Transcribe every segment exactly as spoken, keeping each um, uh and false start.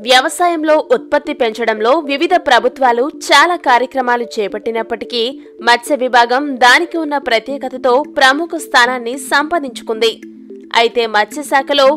వ్యవసాయంలో ఉత్పత్తి పెంచడంలో వివిధ ప్రభుత్వాలు చాలా కార్యక్రమాలు చేపట్టినప్పటికీ మత్స్య విభాగం దానికి ఉన్న ప్రత్యేకతతో ప్రముఖ స్థానాన్ని సంపాదించుకుంది. అయితే మత్స్యశాఖలో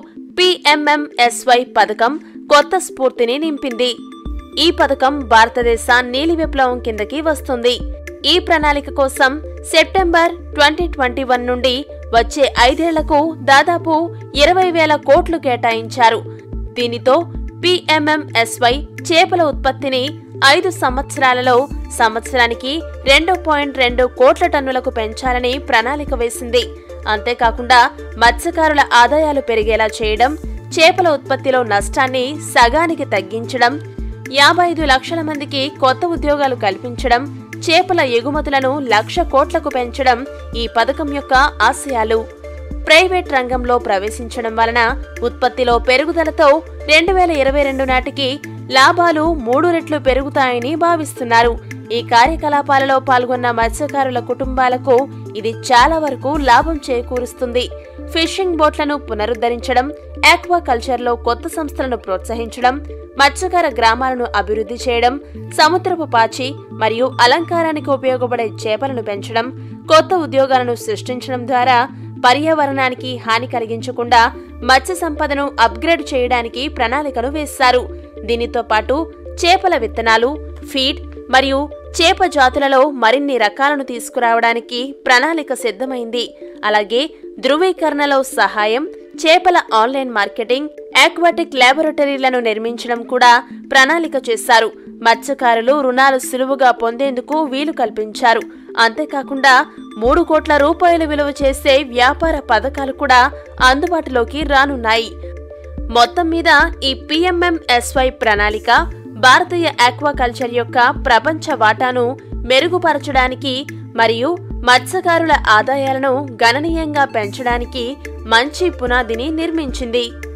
పీఎంఎంఎస్వై పథకం కొత్త స్ఫూర్తిని నింపింది. ఈ పథకం భారతదేశ నీలి విప్లవం కిందకి వస్తుంది. ఈ ప్రణాళిక కోసం సెప్టెంబర్ ట్వంటీ ట్వంటీ వన్ నుండి వచ్చే ఐదేళ్లకు దాదాపు ఇరవై వేల కోట్లు కేటాయించారు. దీనితో పీఎంఎంఎస్వై చేపల ఉత్పత్తిని ఐదు సంవత్సరాలలో సంవత్సరానికి రెండు పాయింట్ రెండు కోట్ల టన్నులకు పెంచాలని ప్రణాళిక వేసింది. అంతేకాకుండా మత్స్యకారుల ఆదాయాలు పెరిగేలా చేయడం, చేపల ఉత్పత్తిలో నష్టాన్ని సగానికి తగ్గించడం, యాభై ఐదు లక్షల మందికి కొత్త ఉద్యోగాలు కల్పించడం, చేపల ఎగుమతులను లక్ష కోట్లకు పెంచడం ఈ పథకం యొక్క ఆశయాలు. ప్రైవేట్ రంగంలో ప్రవేశించడం వలన ఉత్పత్తిలో పెరుగుదలతో రెండు వేల ఇరవై రెండు నాటికి లాభాలు మూడు రెట్లు పెరుగుతాయని భావిస్తున్నారు. ఈ కార్యకలాపాలలో పాల్గొన్న మత్స్యకారుల కుటుంబాలకు ఇది చాలా వరకు లాభం చేకూరుస్తుంది. ఫిషింగ్ బోట్లను పునరుద్ధరించడం, ఆక్వా కల్చర్లో కొత్త సంస్థలను ప్రోత్సహించడం, మత్స్యకార గ్రామాలను అభివృద్ధి చేయడం, సముద్రపు పాచి మరియు అలంకారానికి ఉపయోగపడే చేపలను పెంచడం, కొత్త ఉద్యోగాలను సృష్టించడం ద్వారా పర్యావరణానికి హాని కలిగించకుండా మత్స్య సంపదను అప్గ్రేడ్ చేయడానికి ప్రణాళికలు వేశారు. దీనితో పాటు చేపల విత్తనాలు, ఫీడ్ మరియు చేప జాతులలో మరిన్ని రకాలను తీసుకురావడానికి ప్రణాళిక సిద్ధమైంది. అలాగే ధృవీకరణలో సహాయం, చేపల ఆన్లైన్ మార్కెటింగ్, ఆక్వాటిక్ ల్యాబొరేటరీలను నిర్మించడం కూడా ప్రణాళిక చేశారు. మత్స్యకారులు రుణాలు సులువుగా పొందేందుకు వీలు కల్పించారు. అంతేకాకుండా మూడు కోట్ల రూపాయలు విలువ చేసే వ్యాపార పథకాలు కూడా అందుబాటులోకి రానున్నాయి. మొత్తం మీద ఈ పీఎంఎంఎస్వై ప్రణాళిక భారతీయ ఆక్వాకల్చర్ యొక్క ప్రపంచ వాటాను మెరుగుపరచడానికి మరియు మత్స్యకారుల ఆదాయాలను గణనీయంగా పెంచడానికి మంచి పునాదిని నిర్మించింది.